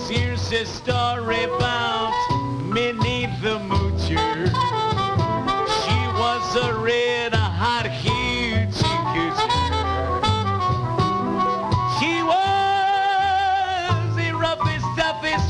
Here's a story about Minnie the Moocher. She was a red hot hoochie coocher. She was the roughest, toughest